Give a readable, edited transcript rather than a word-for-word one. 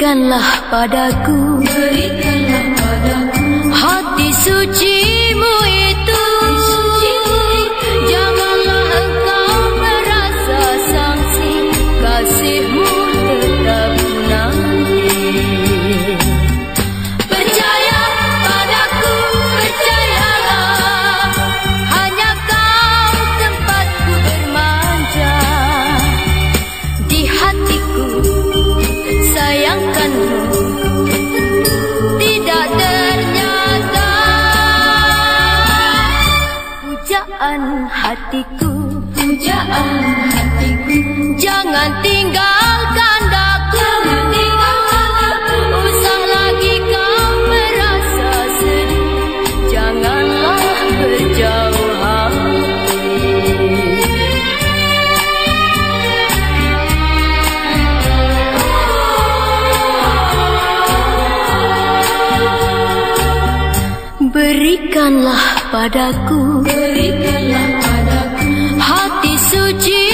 Berikanlah padaku, hati sucimu itu. Janganlah engkau merasa sangsi, kasihmu tetap nanti. Percaya padaku, percayalah, hanya kau tempatku bermanja. Di hatiku sayangkanmu tidak ternyata. Pujaan hatiku, jangan tinggalkan daku. Usah lagi kau merasa sedih, janganlah berjauh hati. Berikanlah padaku, hati suci